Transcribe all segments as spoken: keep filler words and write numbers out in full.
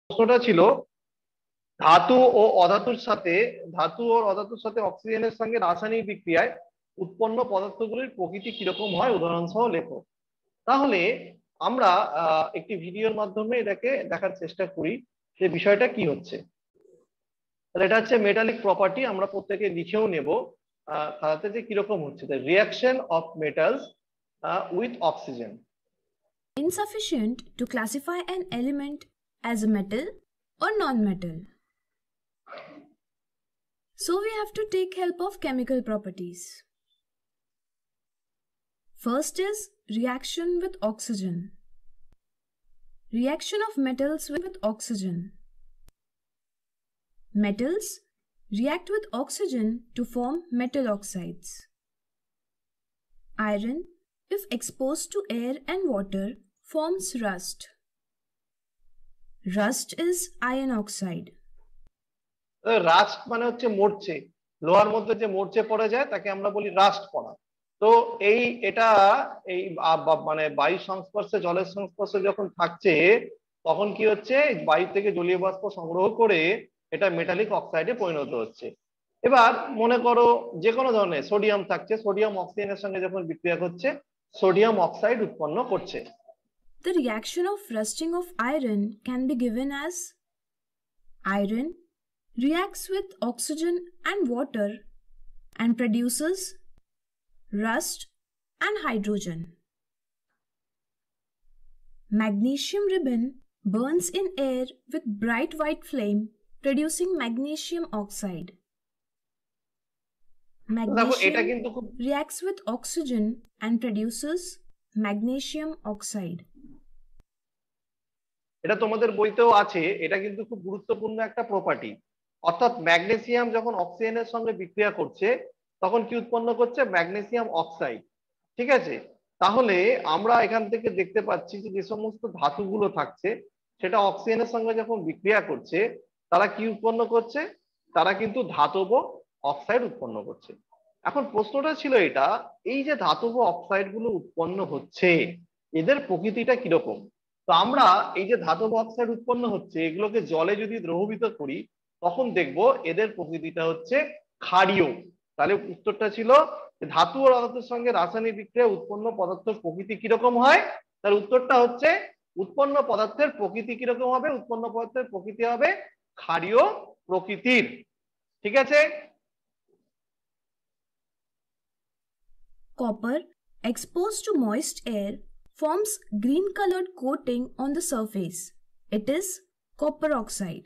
প্রশ্নটা ছিল ধাতু ও অধাতুর সাথে ধাতু ও অধাতুর সাথে অক্সিজেনের সঙ্গে রাসায়নিক বিক্রিয়ায় উৎপন্ন পদার্থগুলির প্রকৃতি কিরকম হয় উদাহরণ সহ লেখো। তাহলে আমরা আহ একটি ভিডিওর মাধ্যমে এটাকে দেখার চেষ্টা করি যে বিষয়টা কি হচ্ছে। তাহলে এটা হচ্ছে মেটালিক প্রপার্টি, আমরা প্রত্যেকে লিখেও নেব আহ খাতাতে যে কিরকম হচ্ছে reaction of metals with oxygen. Insufficient to classify an element as a metal or non-metal. So we have to take help of chemical properties. First is reaction with oxygen. Reaction of metals with oxygen. Metals react with oxygen to form metal oxides. Iron, if exposed to air and water, forms rust. Rust is iron oxide. Rust মানে হচ্ছে মরচে, লোহার মধ্যে যে মরচে পড়ে যায় তাকে আমরা বলি রাস্ট পড়া। তো এই এটা এই মানে বায়ুর সংস্পর্শে জলের সংস্পর্শে যখন থাকছে তখন কি হচ্ছে, বায়ু থেকে জলীয় বাষ্প সংগ্রহ করে এটা মেটালিক অক্সাইডে পরিণত হচ্ছে। এবার মনে করো যে কোনো ধরনের সোডিয়াম থাকছে, সোডিয়াম অক্সিজেনের সঙ্গে যখন বিক্রিয়া করছে সোডিয়াম অক্সাইড উৎপন্ন করছে। The reaction of rusting of iron can be given as iron reacts with oxygen and water and produces rust and hydrogen. Magnesium ribbon burns in air with bright white flame producing magnesium oxide. Magnesium reacts with oxygen and produces magnesium oxide. এটা তোমাদের বইতেও আছে, এটা কিন্তু খুব গুরুত্বপূর্ণ একটা property. অর্থাৎ magnesium যখন অক্সিজেনের সঙ্গে বিক্রিয়া করছে তখন কি উৎপন্ন করছে, ম্যাগনেসিয়াম অক্সাইড। ঠিক আছে, তাহলে আমরা এখান থেকে দেখতে পাচ্ছি যে যে সমস্ত ধাতুগুলো থাকছে সেটা অক্সিজেনের সঙ্গে যখন বিক্রিয়া করছে তারা কি উৎপন্ন করছে, তারা কিন্তু ধাতব অক্সাইড উৎপন্ন করছে। এখন প্রশ্নটা ছিল এটা, এই যে ধাতব অক্সাইড গুলো উৎপন্ন হচ্ছে এদের প্রকৃতিটা কিরকম। তো আমরা এই যে ধাতব অক্সাইড উৎপন্ন হচ্ছে এগুলোকে জলে যদি দ্রবীভূত করি তখন দেখব এদের প্রকৃতিটা হচ্ছে ক্ষারীয়। তাহলে উত্তরটা ছিল ধাতু ও অধাতুর সঙ্গে রাসায়নিক বিক্রিয়ায় উৎপন্ন পদার্থের প্রকৃতি কিরকম হয়। তার উত্তরটা হচ্ছে উৎপন্ন পদার্থের প্রকৃতি কিরকম হবে, উৎপন্ন পদার্থের প্রকৃতি হবে ক্ষারীয় প্রকৃতির। ঠিক আছে। Copper exposed to moist air forms green colored coating on the surface. It is copper oxide.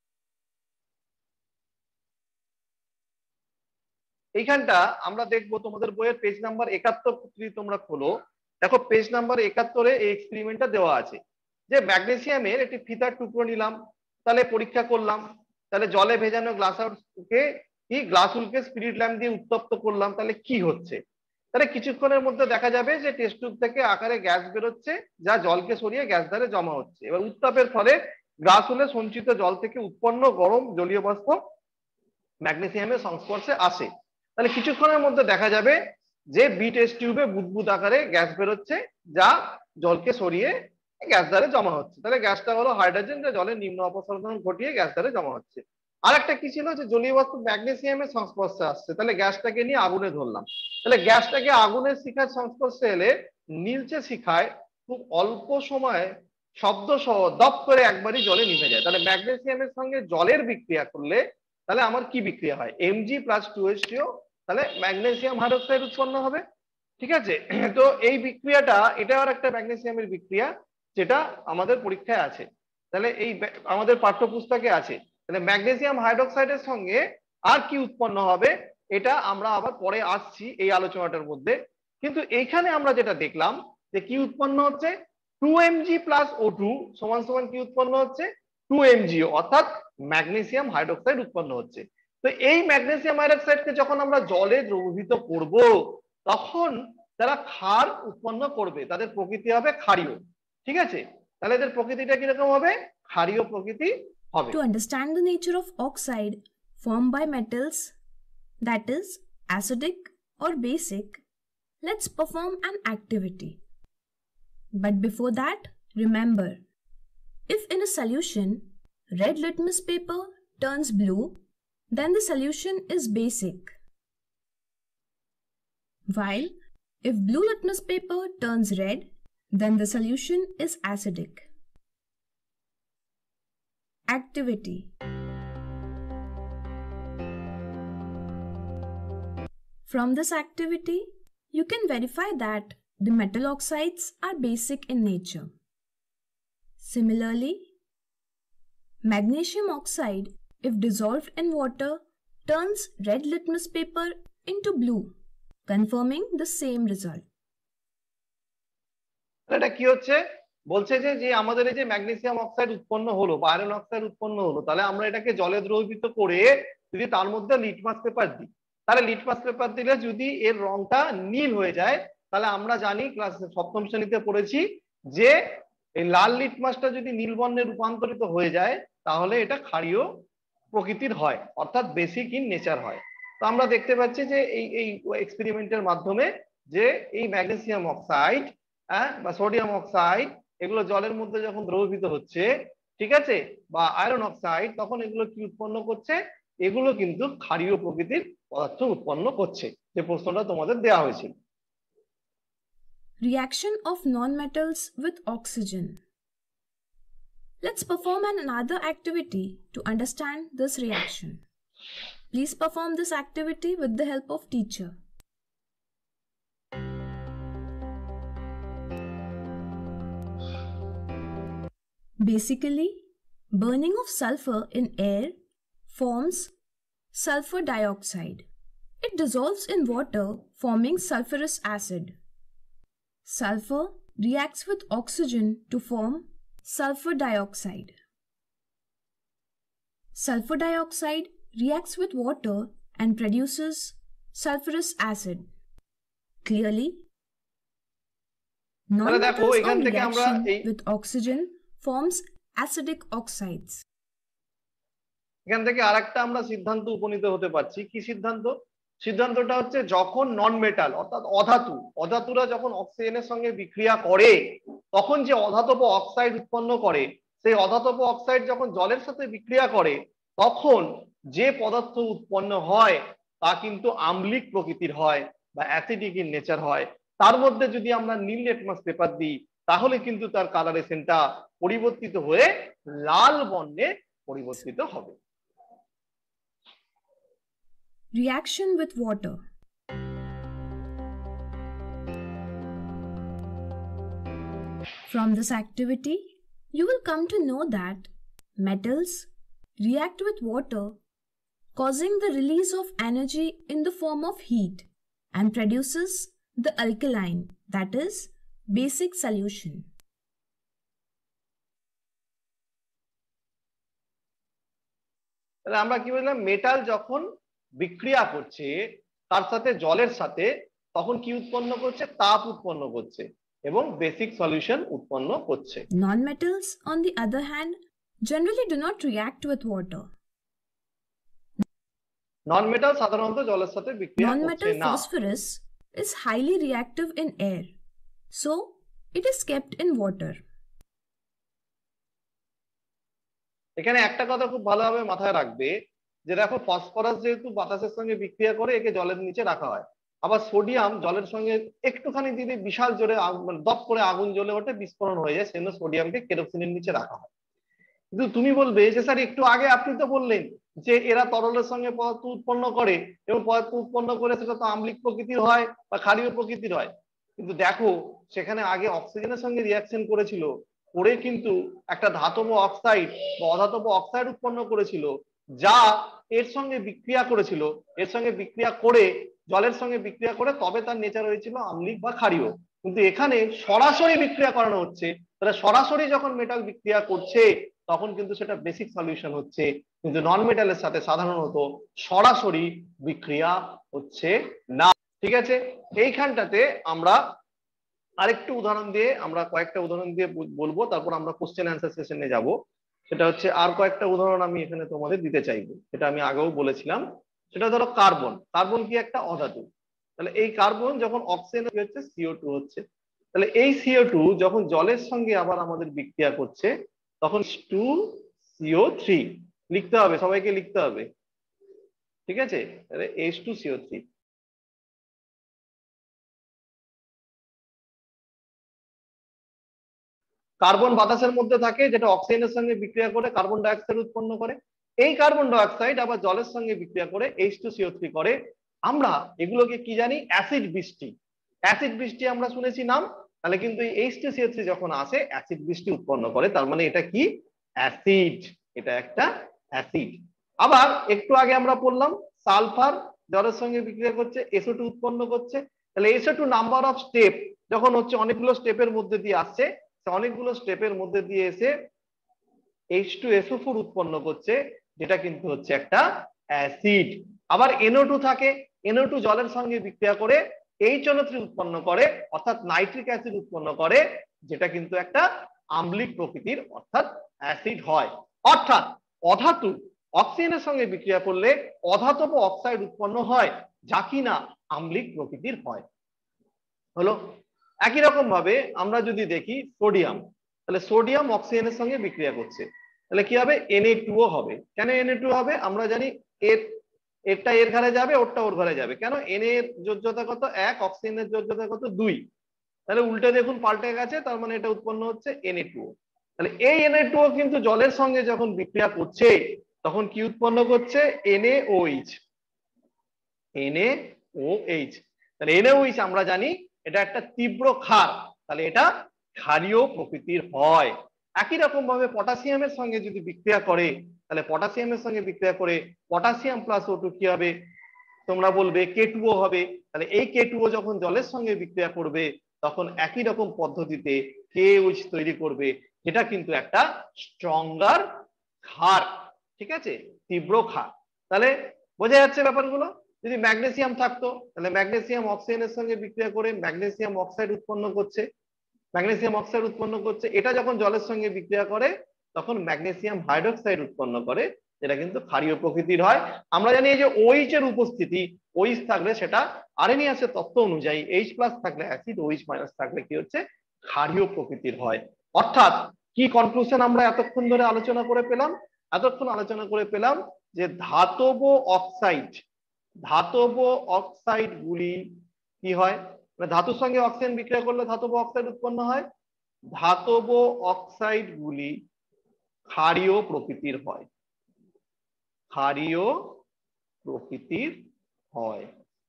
এইখানটা আমরা দেখবো তোমাদের বইয়ের পেজ নাম্বার একাত্তর যদি তোমরা খোলো, দেখো পেজ নাম্বার একাত্তরে এই এক্সপেরিমেন্টটা দেওয়া আছে যে ম্যাগনেসিয়ামের একটি ফিতার টুকরো নিলাম, তাহলে পরীক্ষা করলাম, তাহলে জলে ভেজানো গ্লাসকে কি গ্লাসুলকে স্পিরিট ল্যাম্প দিয়ে উত্তপ্ত করলাম, তাহলে কি হচ্ছে। তাহলে কিছুক্ষণের মধ্যে দেখা যাবে যে টেস্ট টিউব থেকে আকারে গ্যাস বেরোচ্ছে যা জলকে সরিয়ে গ্যাস ধারে জমা হচ্ছে। এবার উত্তাপের ফলে গ্লাসুলে সঞ্চিত জল থেকে উৎপন্ন গরম জলীয় বাষ্প ম্যাগনেসিয়ামের সংস্পর্শে আসে। তাহলে কিছুক্ষণের মধ্যে দেখা যাবে যে বি টেস্ট টিউবে বুদবুদ আকারে গ্যাস বেরোচ্ছে যা জলকে সরিয়ে গ্যাস ধারে জমা হচ্ছে। তাহলে গ্যাসটা হলো হাইড্রোজেন যা জলের নিম্ন অপসারণ ঘটিয়ে গ্যাস ধারে জমা হচ্ছে। আর একটা কি ছিল যে জলীয় বাষ্প ম্যাগনেসিয়ামের সংস্পর্শে আসছে, তাহলে গ্যাসটাকে নিয়ে আগুনে ধরলাম। তাহলে গ্যাসটাকে আগুনের শিখার সংস্পর্শে এলে নীলচে শিখায় খুব অল্প সময়ে শব্দ সহ দপ করে একবারই জলে নিভে যায়। তাহলে ম্যাগনেসিয়ামের সঙ্গে জলের বিক্রিয়া করলে তাহলে আমার কি বিক্রিয়া হয়, MG plus two H two O, তাহলে ম্যাগনেসিয়াম হাইড্রোক্সাইড উৎপন্ন হবে। ঠিক আছে, তো এই বিক্রিয়াটা এটা আর একটা ম্যাগনেসিয়ামের বিক্রিয়া যেটা আমাদের পরীক্ষায় আছে, তাহলে এই আমাদের পাঠ্যপুস্তকে আছে। তাহলে ম্যাগনেসিয়াম হাইড্রোক্সাইডের সঙ্গে আর কি উৎপন্ন হবে এটা আমরা আবার পরে আসছি এই আলোচনাটার মধ্যে। কিন্তু এইখানে আমরা যেটা দেখলাম যে কি উৎপন্ন হচ্ছে, two MG plus O two সমান সমান কি উৎপন্ন হচ্ছে, টু এমজিও, অর্থাৎ ম্যাগনেসিয়াম হাইড্রোক্সাইড উৎপন্ন হচ্ছে। তো এই ম্যাগনেসিয়াম হাইড্রোক্সাইডকে যখন আমরা জলে দ্রবীভূত করব তখন তারা ক্ষার উৎপন্ন করবে, তাদের প্রকৃতি হবে ক্ষারীয়। ঠিক আছে, তাহলে এদের প্রকৃতিটা কিরকম হবে, ক্ষারীয় প্রকৃতি হবে। To understand the nature of oxide formed by metals, that is acidic or basic, let's perform an activity. But before that, remember, if in a solution red litmus paper turns blue, then the solution is basic. While if blue litmus paper turns red, then the solution is acidic. Activity. From this activity, you can verify that the metal oxides are basic in nature. Similarly, magnesium oxide, if dissolved in water, turns red litmus paper into blue, confirming the same result. এটা কি হচ্ছে বলছে যে যে আমাদের এই যে magnesium oxide উৎপন্ন হলো বা আয়রন অক্সাইড উৎপন্ন হলো, তাহলে আমরা এটাকে জলে দ্রবীভূত করে যদি তার মধ্যে লিটমাস পেপার দিই, তাহলে লিটমাস পেপার দিলে যদি এর রংটা নীল হয়ে যায়, তাহলে আমরা জানি ক্লাস সপ্তম শ্রেণীতে পড়েছি যে এই লাল লিটমাসটা যদি নীল বর্ণে রূপান্তরিত হয়ে যায় তাহলে এটা ক্ষারীয় প্রকৃতির হয়, অর্থাৎ বেসিক ইন নেচার হয়। তো আমরা দেখতে পাচ্ছি যে এই এই এক্সপেরিমেন্টের মাধ্যমে যে এই ম্যাগনেসিয়াম অক্সাইড হ্যাঁ বা সোডিয়াম অক্সাইড এগুলো জলের মধ্যে যখন দ্রবীভূত হচ্ছে, ঠিক আছে, বা আয়রন অক্সাইড, তখন এগুলো কি উৎপন্ন করছে? এগুলো কিন্তু ক্ষারীয় প্রকৃতির পদার্থ উৎপন্ন করছে, যে প্রশ্নটা তোমাদের দেওয়া হয়েছিল। Reaction of non-metals with oxygen. Let's perform another activity to understand this reaction. Please perform this activity with the help of teacher. Basically, burning of sulfur in air forms sulfur dioxide. It dissolves in water, forming sulfurous acid. Sulfur reacts with oxygen to form sulfur dioxide. Sulfur dioxide reacts with water and produces sulfurous acid. Clearly, non-metals on reaction with oxygen forms acidic oxides. এখান থেকে আরেকটা আমরা সিদ্ধান্ত উপনীত হতে পারছি। কি সিদ্ধান্ত? সিদ্ধান্তটা হচ্ছে যখন নন মেটাল অর্থাৎ অধাতু অধাতুরা যখন অক্সিজেনের সঙ্গে বিক্রিয়া করে তখন যে অধাতব অক্সাইড উৎপন্ন করে, সেই অধাতব অক্সাইড যখন জলের সাথে বিক্রিয়া করে তখন যে পদার্থ উৎপন্ন হয় তা কিন্তু আম্লিক প্রকৃতির হয় বা অ্যাসিডিক ইন নেচার হয়। তার মধ্যে যদি আমরা নীল লিটমাস পেপার দিই তাহলে কিন্তু তার কালারেশনটা পরিবর্তিত হয়ে লাল বর্ণে পরিবর্তিত হবে। Reaction with water. From this activity, you will come to know that metals react with water, causing the release of energy in the form of heat and produces the alkaline, that is, basic solution. তাহলে আমরা কি বললাম? Metal যখন বিক্রিয়া করছে তার সাথে জলের সাথে, তখন কি উৎপন্ন করছে? তাপ উৎপন্ন করছে এবং বেসিক সলিউশন উৎপন্ন করছে। Non-metals, on the other hand, generally do not react with water. নন-মেটাল সাধারণত জলের সাথে বিক্রিয়া করছে Non-metal না। phosphorus is highly reactive in air, so it is kept in water. এখানে একটা কথা খুব ভালোভাবে মাথায় রাখবে যে দেখো, ফসফরাস যেহেতু বাতাসের সঙ্গে বিক্রিয়া করে একে জলের নিচে রাখা হয়, আবার সোডিয়াম জলের সঙ্গে একটুখানি দিলে বিশাল জোরে দপ করে আগুন জ্বলে ওঠে, বিস্ফোরণ হয়ে যায়, সেজন্য সোডিয়ামকে কেরোসিনের নিচে রাখা হয়। কিন্তু তুমি বলবে যে স্যার একটু আগে আপনি তো বললেন যে এরা তরলের সঙ্গে পদার্থ উৎপন্ন করে এবং পদার্থ উৎপন্ন করে সেটা তো আম্লিক প্রকৃতির হয় বা ক্ষারীয় প্রকৃতির হয়, কিন্তু দেখো সেখানে আগে অক্সিজেনের সঙ্গে রিয়াকশন করেছিল, করে কিন্তু একটা ধাতব অক্সাইড বা অধাতব অক্সাইড উৎপন্ন করেছিল, যা এর সঙ্গে বিক্রিয়া করেছিল, এর সঙ্গে বিক্রিয়া করে জলের সঙ্গে বিক্রিয়া করে তবে তার নেচার হয়েছিল আম্লিক বা ক্ষারীয়। কিন্তু এখানে সরাসরি বিক্রিয়া করানো হচ্ছে, তাহলে সরাসরি যখন মেটাল বিক্রিয়া করছে তখন কিন্তু সেটা বেসিক সলিউশন হচ্ছে, কিন্তু নন মেটালের সাথে সাধারণত সরাসরি বিক্রিয়া হচ্ছে না। ঠিক আছে, এইখানটাতে আমরা আরেকটু উদাহরণ দিয়ে আমরা কয়েকটা উদাহরণ দিয়ে বলবো, তারপর আমরা কোশ্চেন অ্যান্সার সেশনে যাব। সেটা হচ্ছে আর কয়েকটা উদাহরণ আমি এখানে তোমাদের দিতে চাইবো, সেটা আমি আগেও বলেছিলাম। সেটা ধরো কার্বন। কার্বন কি একটা অধাতু, তাহলে এই কার্বন যখন অক্সিজেন হচ্ছে সিও টু হচ্ছে, তাহলে এই সিও টু যখন জলের সঙ্গে আবার আমাদের বিক্রিয়া করছে তখন টু সিও থ্রি লিখতে হবে, সবাইকে লিখতে হবে, ঠিক আছে? তাহলে H two C O three. Carbon বাতাসের মধ্যে থাকে, যেটা অক্সিজেনের সঙ্গে বিক্রিয়া করে কার্বন ডাইঅক্সাইড উৎপন্ন করে। এই কার্বন ডাইঅক্সাইড আবার জলের সঙ্গে বিক্রিয়া করে H two C O three করে। আমরা এগুলোকে কি জানি? অ্যাসিড বৃষ্টি। অ্যাসিড বৃষ্টি আমরা শুনেছি নাম, তাহলে কিন্তু এই H two C O three যখন আসে অ্যাসিড বৃষ্টি উৎপন্ন করে, তার মানে এটা কি? অ্যাসিড, এটা একটা অ্যাসিড। আবার একটু আগে আমরা পড়লাম সালফার জলের সঙ্গে বিক্রিয়া করছে, এস ও টু উৎপন্ন করছে। তাহলে S O two number of step যখন হচ্ছে, অনেকগুলো স্টেপের মধ্যে দিয়ে আসছে, অনেকগুলো স্টেপের মধ্যে দিয়ে এসে H two S O four উৎপন্ন করছে, যেটা কিন্তু হচ্ছে একটা অ্যাসিড। আবার এন ও টু থাকে, এন ও টু জলের সঙ্গে বিক্রিয়া করে এইচ এন ও থ্রি উৎপন্ন করে, অর্থাৎ নাইট্রিক অ্যাসিড উৎপন্ন করে, যেটা কিন্তু একটা আম্লিক প্রকৃতির অর্থাৎ অ্যাসিড হয়। অর্থাৎ অধাতু অক্সিজেনের সঙ্গে বিক্রিয়া করলে অধাতব অক্সাইড উৎপন্ন হয়, যা কিনা আম্লিক প্রকৃতির হয়। হলো। একই রকম ভাবে আমরা যদি দেখি সোডিয়াম, তাহলে সোডিয়াম অক্সিজেনের সঙ্গে বিক্রিয়া করছে, তাহলে কি হবে? এন এ টু ও হবে। কেন এন এ টু হবে? আমরা জানি এর এরটা এর ঘরে যাবে, ওরটা ওর ঘরে যাবে। কেন? এন এর যোজ্যতা কত? এক, অক্সিজেনের যোজ্যতা কত? দুই। তাহলে উল্টে দেখুন পাল্টে গেছে, তার মানে এটা উৎপন্ন হচ্ছে এন এ টু ও। তাহলে এই এন এ টু ও কিন্তু জলের সঙ্গে যখন বিক্রিয়া করছে তখন কি উৎপন্ন করছে? N A O H. N A O H. তাহলে এন এ ও এইচ আমরা জানি এটা একটা তীব্র ক্ষার, তাহলে এটা ক্ষারীয় প্রকৃতির হয়। একই রকম ভাবে পটাশিয়ামের সঙ্গে যদি বিক্রিয়া করে, তাহলে পটাশিয়ামের সঙ্গে বিক্রিয়া করে পটাশিয়াম প্লাস ও টু কি হবে? তোমরা বলবে কে টু ও হবে। তাহলে এই কে টু ও যখন জলের সঙ্গে বিক্রিয়া করবে তখন একই রকম পদ্ধতিতে কে এইচ তৈরি করবে, যেটা কিন্তু একটা স্ট্রঙ্গার ক্ষার, ঠিক আছে? তীব্র ক্ষার। তাহলে বোঝা যাচ্ছে ব্যাপারগুলো? যদি ম্যাগনেসিয়াম থাকতো, তাহলে ম্যাগনেসিয়াম অক্সিজেনের সঙ্গে বিক্রিয়া করে ম্যাগনেসিয়াম অক্সাইড উৎপন্ন করছে, ম্যাগনেসিয়াম অক্সাইড উৎপন্ন করছে, এটা যখন জলের সঙ্গে বিক্রিয়া করে তখন ম্যাগনেসিয়াম হাইড্রোক্সাইড উৎপন্ন করে, যেটা কিন্তু ক্ষারীয় প্রকৃতির হয়। আমরা জানি এই যে ওইচ এর উপস্থিতি, ওইচ থাকলে সেটা আরএনিয়াসের তত্ত্ব অনুযায়ী এইচ প্লাস থাকলে অ্যাসিড, ওইচ মাইনাস থাকলে কি হচ্ছে? ক্ষারীয় প্রকৃতির হয়। অর্থাৎ কি কনক্লুশন আমরা এতক্ষণ ধরে আলোচনা করে পেলাম? এতক্ষণ আলোচনা করে পেলাম যে ধাতব অক্সাইড, ধাতব অক্সাইড গুলি কি হয়? ধাতুর সঙ্গে অক্সিজেন বিক্রিয়া করলে ধাতব অক্সাইড উৎপন্ন হয়। ধাতব অক্সাইড গুলি ক্ষারীয় প্রকৃতির হয়, ক্ষারীয় প্রকৃতির হয়।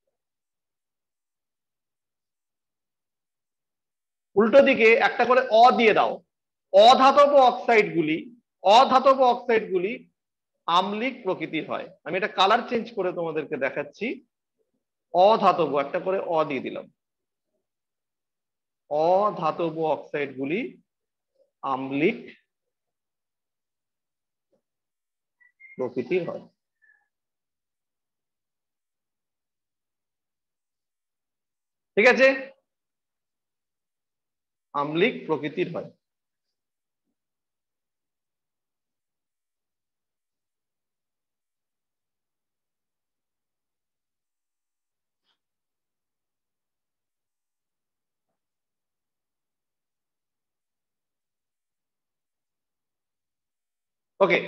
উল্টো দিকে একটা করে অ দিয়ে দাও, অধাতব অক্সাইড গুলি, অধাতব অক্সাইড গুলি আম্লিক প্রকৃতির হয়। আমি এটা কালার চেঞ্জ করে তোমাদেরকে দেখাচ্ছি। অধাতব একটা করে অ দিয়ে দিলাম, অধাতব অক্সাইড গুলি আম্লিক প্রকৃতির হয়। ঠিক আছে? আম্লিক প্রকৃতির হয়। ওকে,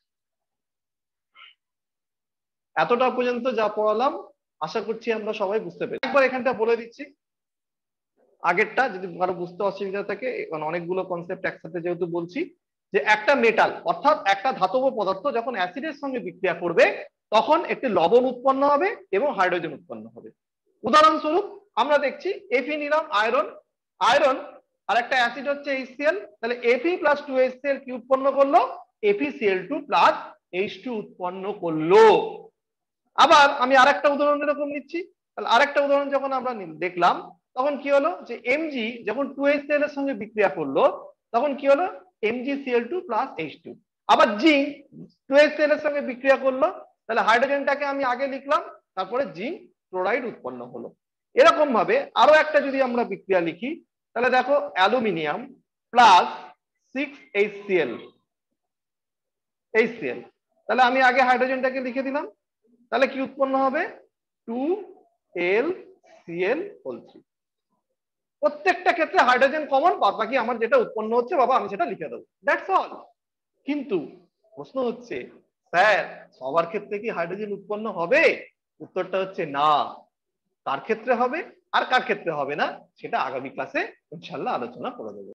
এতটা পর্যন্ত যা পড়ালাম আশা করছি আমরা সবাই বুঝতে পেরেছি। একবার এখানটা বলে দিচ্ছি আগেরটা, যদি কারো বুঝতে অসুবিধা থাকে, কারণ অনেকগুলো কনসেপ্ট একসাথে যেহেতু বলছি, যে একটা মেটাল অর্থাৎ একটা ধাতব পদার্থ যখন অ্যাসিডের সঙ্গে বিক্রিয়া করবে তখন একটি লবণ উৎপন্ন হবে এবং হাইড্রোজেন উৎপন্ন হবে। উদাহরণস্বরূপ আমরা দেখছি এফি নিলাম, আয়রন, আয়রন আর একটা অ্যাসিড হচ্ছে এইচসিএল, তাহলে এফি প্লাস টু এইচসিএল কি উৎপন্ন করলো? FECL two plus H two উৎপন্ন করলো। আবার আমি আরেকটা উদাহরণ এরকম নিচ্ছি, তাহলে আরেকটা উদাহরণ যখন আমরা দেখলাম তখন কি হলো? যে এমজি যখন টু এইচসিএল এর সঙ্গে বিক্রিয়া করলো তখন কি হলো? MGCL two plus H two. আবার জিঙ্ক টু এইচসিএল এর সঙ্গে বিক্রিয়া করলো, তাহলে হাইড্রোজেনটাকে আমি আগে লিখলাম, তারপরে জিঙ্ক ক্লোরাইড উৎপন্ন হলো। এরকম ভাবে আরো একটা যদি আমরা বিক্রিয়া লিখি, তাহলে দেখো aluminium plus six HCL, HCL, তাহলে আমি আগে হাইড্রোজেনটাকে লিখে দিলাম, তাহলে কি উৎপন্ন হবে? Two L C L whole three. প্রত্যেকটা ক্ষেত্রে হাইড্রোজেন কমন, বাদ বাকি আমার যেটা উৎপন্ন হচ্ছে বাবা আমি সেটা লিখে দেবো, দ্যাটস অল। কিন্তু প্রশ্ন হচ্ছে স্যার সবার ক্ষেত্রে কি হাইড্রোজেন উৎপন্ন হবে? উত্তরটা হচ্ছে না। কার ক্ষেত্রে হবে আর কার ক্ষেত্রে হবে না সেটা আগামী ক্লাসে ইনশাল্লাহ আলোচনা করে দেবো।